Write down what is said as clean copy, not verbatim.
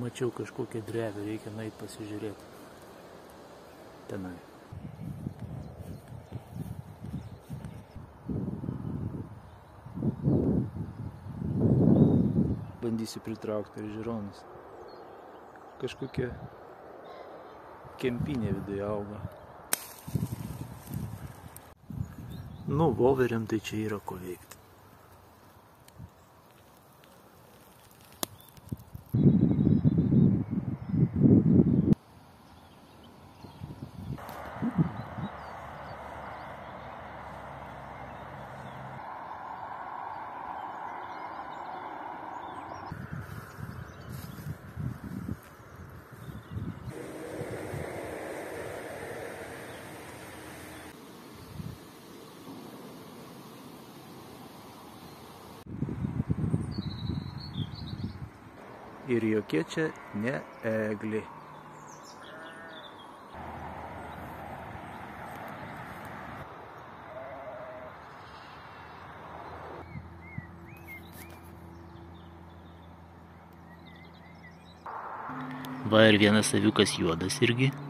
pamačiau kažkokią drevę, reikia nueit pasižiūrėti. Tenai. Bandysiu pritraukti per žiūronus. Kažkokia kempinė viduje auga. Nu, voveriam tai čia yra ko veikti. Ir jokie čia ne eglė. Va ir vienas aviukas juodas irgi.